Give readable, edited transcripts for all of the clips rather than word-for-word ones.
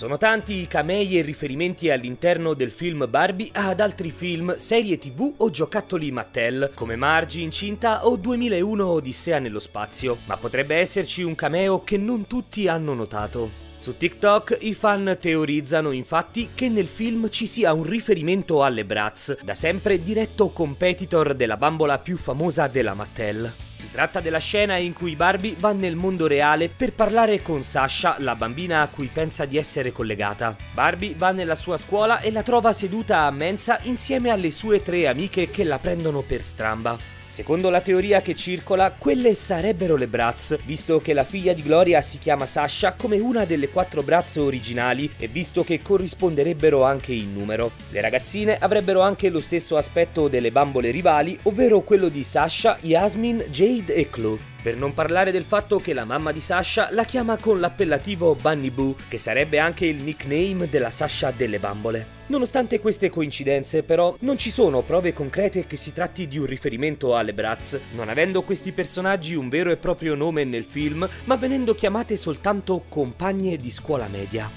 Sono tanti i camei e riferimenti all'interno del film Barbie ad altri film, serie TV o giocattoli Mattel, come Margie incinta o 2001 Odissea nello spazio, ma potrebbe esserci un cameo che non tutti hanno notato. Su TikTok i fan teorizzano infatti che nel film ci sia un riferimento alle Bratz, da sempre diretto competitor della bambola più famosa della Mattel. Si tratta della scena in cui Barbie va nel mondo reale per parlare con Sasha, la bambina a cui pensa di essere collegata. Barbie va nella sua scuola e la trova seduta a mensa insieme alle sue 3 amiche che la prendono per stramba. Secondo la teoria che circola, quelle sarebbero le Bratz, visto che la figlia di Gloria si chiama Sasha come una delle 4 Bratz originali e visto che corrisponderebbero anche in numero. Le ragazzine avrebbero anche lo stesso aspetto delle bambole rivali, ovvero quello di Sasha, Yasmin, Jade e Chloe. Per non parlare del fatto che la mamma di Sasha la chiama con l'appellativo Bunny Boo, che sarebbe anche il nickname della Sasha delle bambole. Nonostante queste coincidenze, però, non ci sono prove concrete che si tratti di un riferimento alle Bratz, non avendo questi personaggi un vero e proprio nome nel film, ma venendo chiamate soltanto compagne di scuola media.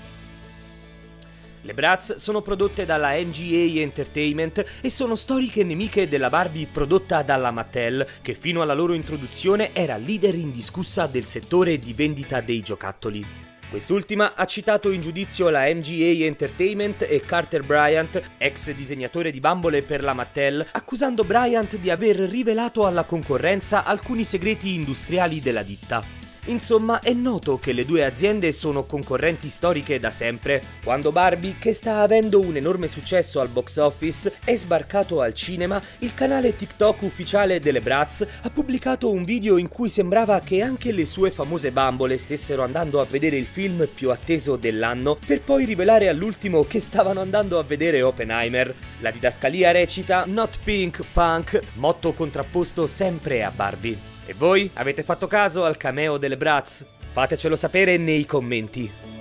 Le Bratz sono prodotte dalla MGA Entertainment e sono storiche nemiche della Barbie prodotta dalla Mattel, che fino alla loro introduzione era leader indiscussa del settore di vendita dei giocattoli. Quest'ultima ha citato in giudizio la MGA Entertainment e Carter Bryant, ex disegnatore di bambole per la Mattel, accusando Bryant di aver rivelato alla concorrenza alcuni segreti industriali della ditta. Insomma, è noto che le due aziende sono concorrenti storiche da sempre. Quando Barbie, che sta avendo un enorme successo al box office, è sbarcato al cinema, il canale TikTok ufficiale delle Bratz ha pubblicato un video in cui sembrava che anche le sue famose bambole stessero andando a vedere il film più atteso dell'anno, per poi rivelare all'ultimo che stavano andando a vedere Oppenheimer. La didascalia recita "Not pink, punk", motto contrapposto sempre a Barbie. E voi avete fatto caso al cameo delle Bratz? Fatecelo sapere nei commenti.